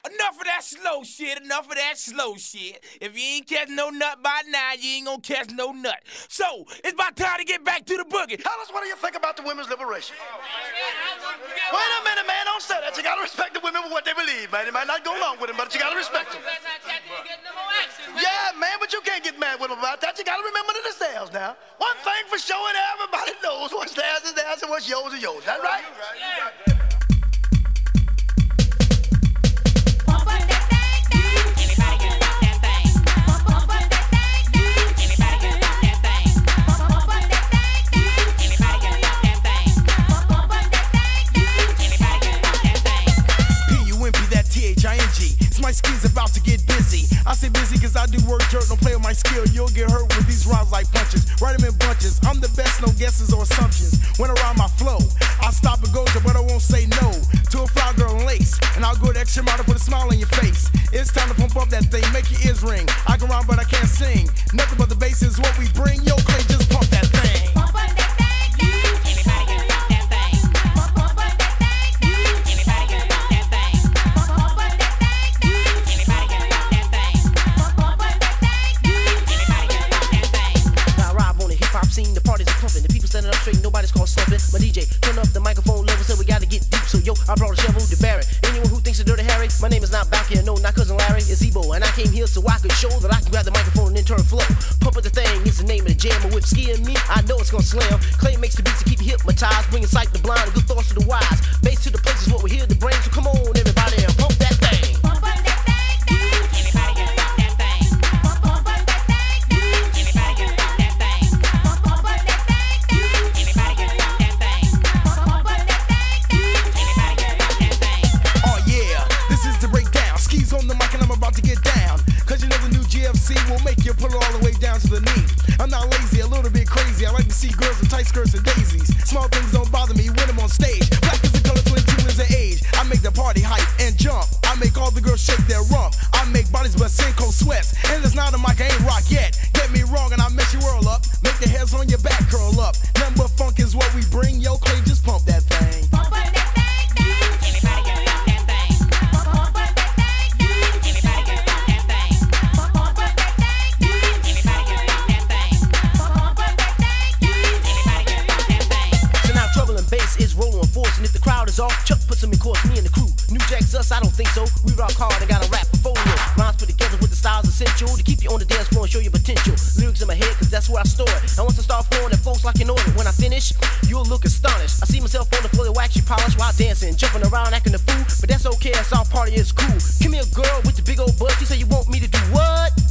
Enough of that slow shit, enough of that slow shit. If you ain't catch no nut by now, you ain't gonna catch no nut. So, it's about time to get back to the boogie. Tell us, what do you think about the women's liberation? Wait a minute, man, don't say that. You gotta respect the women for what they believe, man. You might not go along with them, but you gotta respect them. Yeah, man, but you can't get mad with them about that. You gotta remember that it's theirs now. One thing for sure, and everybody knows what's theirs is theirs and what's yours is yours. That's right? Yeah. My skis about to get busy. I say busy cause I do work dirt, don't play with my skill. You'll get hurt with these rhymes like punches. Write them in bunches. I'm the best, no guesses or assumptions. When around my flow, I'll stop and go to, but I won't say no to a fly girl in lace. And I'll go the extra mile to put a smile on your face. It's time to pump up that thing, make your ears ring. I can rhyme but I can't sing. Nothing but the bass is what we bring. Yo, Clay, just pump that thing. Pump that thing. The parties are pumping, the people standing up straight, nobody's called slumping. My DJ, turn up the microphone level, said we gotta get deep. So yo, I brought a shovel to Barrett. Anyone who thinks it's Dirty Harry, my name is not Balky, no, not Cousin Larry, it's Ebo. And I came here so I could show that I can grab the microphone and then turn flow. Pump up the thing, it's the name of the jam. And with Ski and me, I know it's gonna slam. Clay makes the beats to keep you hypnotized, bringing sight to blind, and good thoughts to the wise. Bass to the places what we hear the brain. So come on, everybody, and pump that thing. Pump that thing. On the mic and I'm about to get down. Cause you know the new GFC will make you pull it all the way down to the knee. I'm not lazy, a little bit crazy. I like to see girls in tight skirts and daisies. Small things don't bother me when I'm on stage. Black is the color, 22 is the age. I make the party hype and jump. I make all the girls shake their rump. I make bodies but sink cold sweats. And it's not a mic, I ain't rock yet. Get me wrong and I mess your world up. Make the hairs on your back curl up. Nothing but funk is what we bring. Yo, Clay, just pump that thing. Pump that thing. And if the crowd is off, Chuck puts them in course, me and the crew. New Jack's us, I don't think so. We rock hard and got a rap portfolio. Rhymes put together with the styles essential to keep you on the dance floor and show your potential. Lyrics in my head, cause that's where I store it. And once I start flowing, that folks like an order. When I finish, you'll look astonished. I see myself on the floor, wax you polish while dancing, jumping around, acting a fool. But that's okay, that's all part of it, it's cool. Come here, girl, with the big old butt. You say you want me to do what?